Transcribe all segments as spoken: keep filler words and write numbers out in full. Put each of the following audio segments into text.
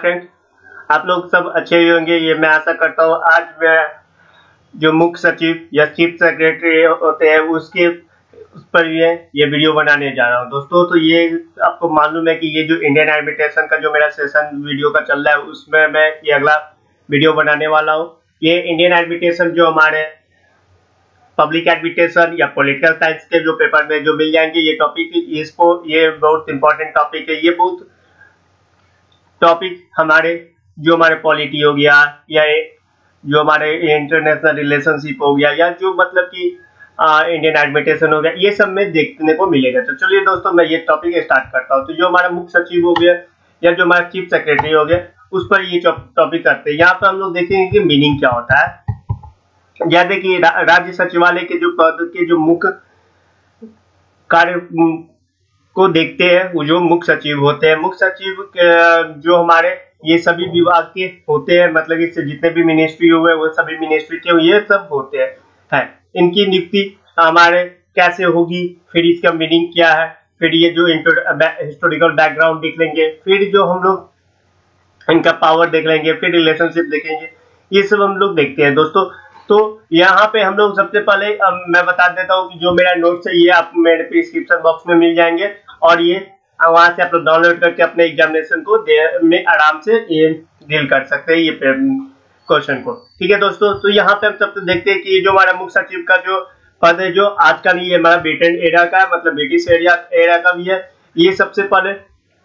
Friends, आप लोग सब अच्छे ही होंगे, ये मैं आशा करता हूँ। आज मैं जो मुख्य सचिव या चीफ सेक्रेटरी होते हैं उसके उस पर ये ये वीडियो बनाने जा रहा हूँ दोस्तों। तो ये आपको मालूम है कि ये जो इंडियन एडमिनिस्ट्रेशन का जो मेरा सेशन वीडियो का चल रहा है उसमें मैं ये अगला वीडियो बनाने वाला हूँ। ये इंडियन एडमिनिस्ट्रेशन जो हमारे पब्लिक एडमिनिस्ट्रेशन या पॉलिटिकल साइंस के जो पेपर में जो मिल जाएंगे ये टॉपिक, इसको ये बहुत इंपॉर्टेंट टॉपिक है। ये बहुत टॉपिक हमारे जो हमारे पॉलिटी हो गया या जो हमारे इंटरनेशनल रिलेशनशिप हो गया या जो मतलब कि इंडियन एडमिनिस्ट्रेशन हो गया, ये सब में देखने को मिलेगा। तो चलिए दोस्तों, मैं ये टॉपिक स्टार्ट करता हूँ। तो जो हमारा मुख्य सचिव हो गया या जो हमारा चीफ सेक्रेटरी हो गया उस पर ये टॉपिक करते हैं। यहाँ पर हम लोग देखेंगे कि मीनिंग क्या होता है। या देखिए रा, राज्य सचिवालय के जो पद के जो मुख्य कार्य को देखते हैं वो जो मुख्य सचिव होते हैं। मुख्य सचिव जो हमारे ये सभी विभाग के होते हैं, मतलब इससे जितने भी मिनिस्ट्री हुए वो सभी मिनिस्ट्री के ये सब होते हैं है। इनकी नियुक्ति हमारे कैसे होगी, फिर इसका मीनिंग क्या है, फिर ये जो हिस्टोरिकल बैकग्राउंड देख लेंगे, फिर जो हम लोग इनका पावर देख लेंगे, फिर रिलेशनशिप देखेंगे, ये सब हम लोग देखते हैं दोस्तों। तो यहाँ पे हम लोग सबसे पहले मैं बता देता हूँ कि जो मेरा नोट्स है ये आप मेरे डिस्क्रिप्शन बॉक्स में मिल जाएंगे और ये वहां से आप लोग डाउनलोड करके अपने एग्जामिनेशन को में आराम से ये डील कर सकते हैं ये क्वेश्चन को। ठीक है दोस्तों, तो यहाँ पे हम सबसे देखते हैं कि जो हमारा मुख्य सचिव का जो पद है जो आज का नहीं है, हमारा ब्रिटेन एरा का है, मतलब ब्रिटिश एरिया एरा का भी है। ये सबसे पहले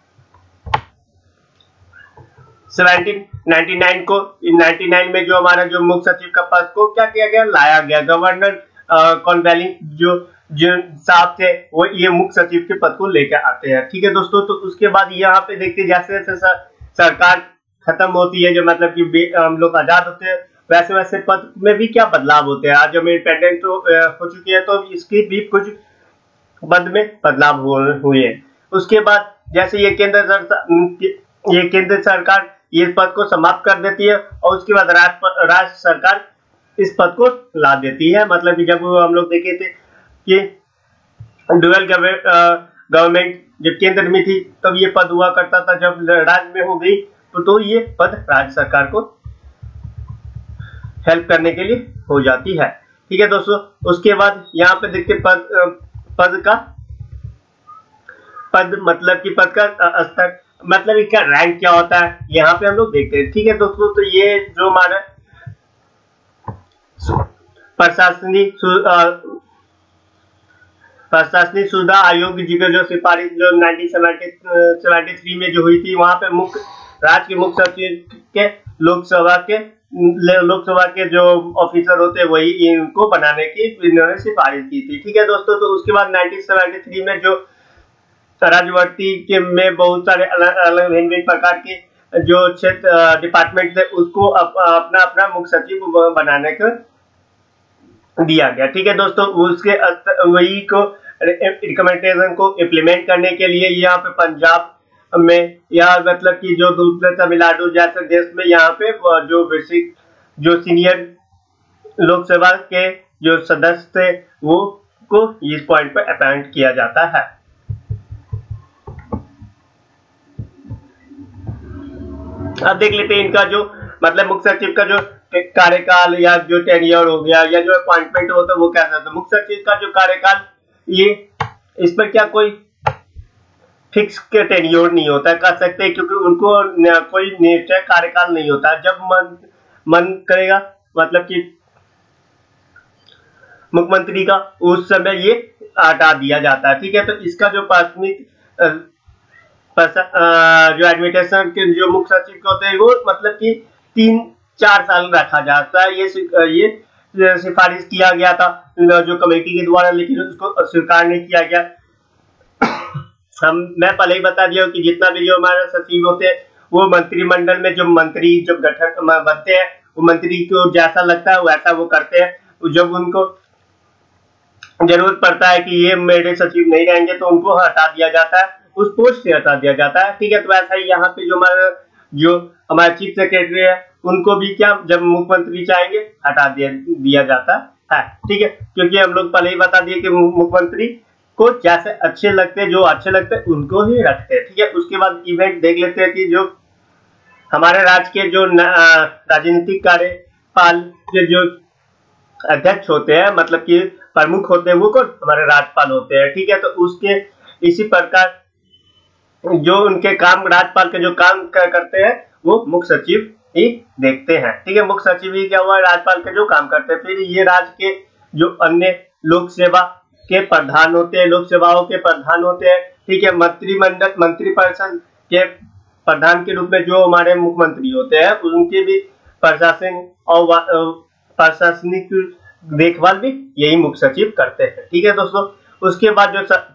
सेवनटीन नाइंटी नाइन को नाइंटी नाइन में जो हमारा जो मुख्य सचिव का पद को क्या किया गया, लाया गया। गवर्नर कॉर्नवालिस जो जो साहब थे वो ये मुख्य सचिव के पद को लेकर आते हैं। ठीक है दोस्तों, तो उसके बाद यहाँ पे देखते हैं जैसे जैसे सरकार खत्म होती है, जो मतलब कि हम लोग आजाद होते हैं, वैसे वैसे पद में भी क्या बदलाव होते हैं। आज हम इंडिपेंडेंट हो चुकी है तो इसकी भी कुछ पद में बदलाव हुए हैं। उसके बाद जैसे ये केंद्र सरकार ये केंद्र सरकार ये पद को समाप्त कर देती है और उसके बाद राज्य सरकार इस पद को ला देती है। मतलब कि जब हम लोग देखे थे कि डुअल गवर्नमेंट जब केंद्र में थी तब ये पद हुआ करता था, जब राज्य में हो गई तो, तो ये पद राज्य सरकार को हेल्प करने के लिए हो जाती है। ठीक है दोस्तों, उसके बाद यहाँ पे देखते पद पद का पद मतलब कि पद का स्तर, मतलब इसका रैंक क्या होता है, यहाँ पे हम लोग देखते हैं। ठीक है दोस्तों, तो ये जो हमारा प्रशासनिक प्रशासनिक सुविधा आयोग जी का जो सिफारिश जो नाइंटीन सेवेंटी थ्री में जो हुई थी, वहां पे मुख्य राज्य के मुख्य सचिव के लोकसभा के लोकसभा के जो ऑफिसर होते हैं वही इनको बनाने की इन्होंने सिफारिश की थी। ठीक है दोस्तों, तो उसके बाद नाइंटीन सेवेंटी थ्री में जो राज्यवर्ती के में बहुत सारे अलग अलग भिन्न भिन्न प्रकार के जो क्षेत्र डिपार्टमेंट थे उसको अप, अपना अपना मुख्य सचिव बनाने का दिया गया। ठीक है दोस्तों, उसके वही को रिकमेंडेशन को इम्प्लीमेंट करने के लिए यहाँ पे पंजाब में या मतलब कि जो दूसरे तमिलनाडु जैसे देश में यहाँ पे जो बेसिक जो सीनियर लोकसभा के जो सदस्य थे वो को इस पॉइंट पर अपॉइंट किया जाता है। अब देख लेते हैं इनका जो मतलब मुख्य सचिव का जो कार्यकाल या जो टेन्योर हो गया या जो अपॉइंटमेंट होता है वो कैसा होता है। मुख्य सचिव का जो कार्यकाल ये इस पर क्या कोई फिक्स के टेन्योर नहीं होता है, कह सकते हैं, क्योंकि उनको कोई निश्चित कार्यकाल नहीं होता है। जब मन मन करेगा मतलब कि मुख्यमंत्री का उस समय ये हटा दिया जाता है। ठीक है, तो इसका जो प्राथमिक जो एडमिनिस्ट्रेशन के जो मुख्य सचिव होते हैं वो मतलब कि तीन चार साल रखा जाता है। ये ये सिफारिश किया गया था जो कमेटी के द्वारा, लेकिन उसको स्वीकार नहीं किया गया। हम मैं पहले ही बता दिया कि जितना भी जो हमारे सचिव होते हैं वो मंत्रिमंडल में जो मंत्री जो गठन बनते हैं वो मंत्री को जैसा लगता है वैसा वो करते हैं। जब उनको जरूरत पड़ता है कि ये मेरे सचिव नहीं रहेंगे तो उनको हटा दिया जाता है, उस पोस्ट से हटा दिया जाता है। ठीक है, तो ऐसा ही यहाँ पे जो हमारा जो हमारा चीफ सेक्रेटरी है उनको भी क्या जब मुख्यमंत्री चाहेंगे हटा दिया दिया जाता है। ठीक है, क्योंकि हम लोग पहले ही बता दिए कि मुख्यमंत्री को जैसे अच्छे लगते हैं जो अच्छे लगते हैं उनको ही रखते हैं। ठीक है, उसके बाद इवेंट देख लेते हैं कि जो हमारे राज्य के जो राजनीतिक कार्यपाल के जो अध्यक्ष होते हैं, मतलब कि प्रमुख होते हैं, वो कौन? हमारे राज्यपाल होते हैं। ठीक है, तो उसके इसी प्रकार जो उनके काम, राज्यपाल के जो काम करते हैं वो मुख्य सचिव ही देखते हैं। ठीक है, मुख्य सचिव ही क्या हुआ? राज्यपाल के जो काम करते हैं। फिर ये राज्य के जो अन्य लोक सेवा के प्रधान होते हैं, लोक सेवाओं के प्रधान होते हैं। ठीक है, मंत्रिमंडल, मंत्रिपरिषद के प्रधान के रूप में जो हमारे मुख्यमंत्री होते हैं, उनके भी प्रशासन और प्रशासनिक देखभाल भी यही मुख्य सचिव करते हैं। ठीक है दोस्तों, उसके बाद जो स...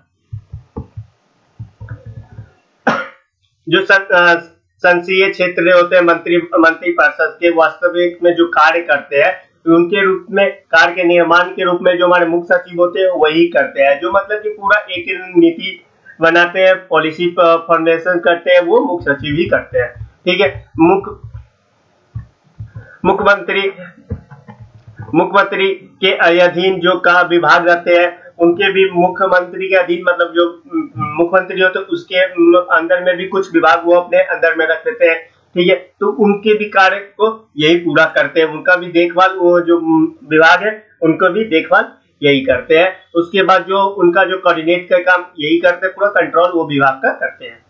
जो संसदीय क्षेत्र होते हैं मंत्री मंत्रिपरिषद के, वास्तविक में जो कार्य करते हैं उनके रूप में, कार्य के निर्माण के रूप में जो हमारे मुख्य सचिव होते हैं वही करते हैं। जो मतलब कि पूरा एक नीति बनाते हैं, पॉलिसी फॉर्मेशन करते हैं, वो मुख्य सचिव ही करते हैं। ठीक है, मुख्य मुख्यमंत्री मुख्यमंत्री के अधीन जो का विभाग रहते हैं, उनके भी मुख्यमंत्री के अधीन, मतलब जो मुख्यमंत्री होते हैं उसके अंदर में भी कुछ विभाग वो अपने अंदर में रख लेते हैं। ठीक है, तो उनके भी कार्य को यही पूरा करते हैं, उनका भी देखभाल, वो जो विभाग है उनको भी देखभाल यही करते हैं। उसके बाद जो उनका जो कोऑर्डिनेट का काम यही करते हैं, पूरा कंट्रोल वो विभाग का करते हैं।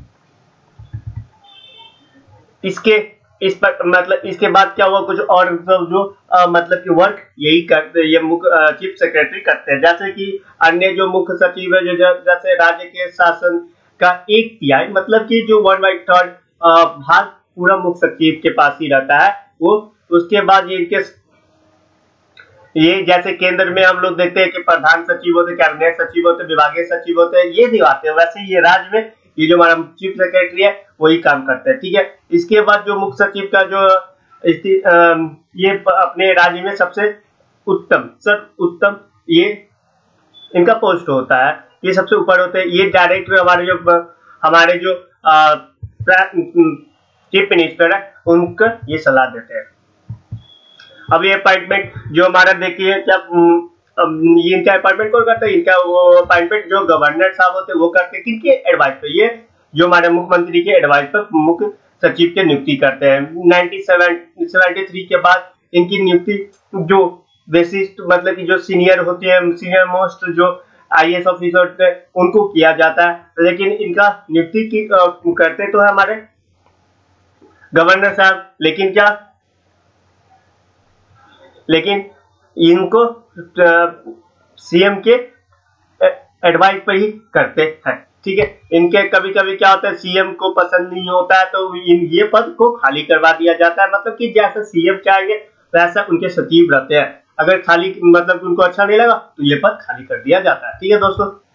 इसके इस पर मतलब इसके बाद क्या हुआ, कुछ और जो आ, मतलब कि वर्क यही करते हैं, ये मुख्य चीफ सेक्रेटरी करते हैं। जैसे कि अन्य जो मुख्य सचिव है, जो जैसे राज्य के शासन का एक तिहाई, मतलब कि जो वन बाई थर्ड भाग पूरा मुख्य सचिव के पास ही रहता है वो। उसके बाद ये इनके ये जैसे केंद्र में हम लोग देखते हैं कि प्रधान सचिव होते, कैबिनेट सचिव होते, विभागीय सचिव होते हैं, ये दिखाते हैं। वैसे ये राज्य में ये जो हमारा चीफ सेक्रेटरी है वही काम करते हैं। ठीक है, इसके बाद जो मुख्य सचिव का जो ये अपने राज्य में सबसे उत्तम सर उत्तम ये इनका पोस्ट होता है, ये सबसे ऊपर होते हैं। ये डायरेक्टर हमारे जो हमारे जो चीफ मिनिस्टर है उनका ये सलाह देते हैं। अब ये अपॉइंटमेंट जो हमारा देखिए क्या, ये इनका अपॉइंटमेंट कौन करता है? इनका वो अपॉइंटमेंट जो गवर्नर साहब होते हैं वो करते हैं। किनके एडवाइस पे? ये जो हमारे मुख्यमंत्री के एडवाइस पर मुख्य सचिव की नियुक्ति करते हैं। नाइनटीन सेवेंटी थ्री के बाद इनकी नियुक्ति जो विशिष्ट, मतलब कि जो सीनियर होते हैं, सीनियर मोस्ट जो आई ए एस ऑफिसर होते हैं उनको किया जाता है। लेकिन इनका नियुक्ति की करते तो है हमारे गवर्नर साहब, लेकिन क्या लेकिन इनको सीएम के एडवाइस पर ही करते हैं। ठीक है, इनके कभी कभी क्या होता है, सीएम को पसंद नहीं होता है तो इन ये पद को खाली करवा दिया जाता है। मतलब कि जैसा सीएम चाहेंगे वैसा उनके सचिव रहते हैं। अगर खाली मतलब उनको अच्छा नहीं लगा तो ये पद खाली कर दिया जाता है। ठीक है दोस्तों।